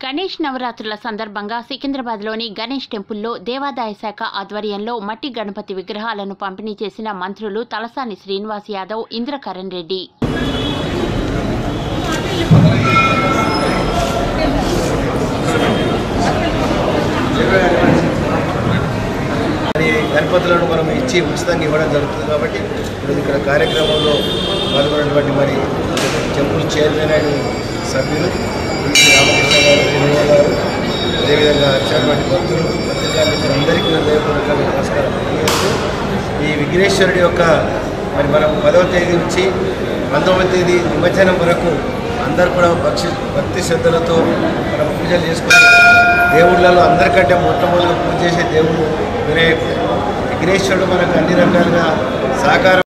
గణేష్ నవరాత్రుల సందర్భంగా సికింద్రాబాద్లోని గణేష్ టెంపుల్లో దేవాదాయ శాఖ ఆధ్వర్యంలో మట్టి గణపతి విగ్రహాలను పంపిణీ చేసిన మంత్రులు తలసాని శ్రీనివాస్ యాదవ్, ఇంద్రకరణ్ రెడ్డి. గణపతులను మనం ఇచ్చి ఉచితంగా ఇవ్వడం జరుగుతుంది కాబట్టి ఇక్కడ కార్యక్రమంలో పాల్గొన్నటువంటి మరి టెంపుల్ చైర్మన్ అండ్ సభ్యులు రామకృష్ణ గారు, వినయ గారు, అదేవిధంగా వచ్చినటువంటి భక్తులు, పత్రికా మిత్రులందరికీ హృదయపూర్వకంగా నమస్కారం తెలియజేస్తూ ఈ విఘ్నేశ్వరుడి యొక్క మరి మనం 10వ తేదీ నుంచి 19వ తేదీ నిమజ్జనం వరకు అందరూ కూడా భక్తి శ్రద్ధలతో మనం పూజలు చేసుకుని దేవుళ్ళలో అందరికంటే మొట్టమొదటి పూజ చేసే దేవుడు వినాయకుడు. విఘ్నేశ్వరుడు మనకు అన్ని రకాలుగా సహకారం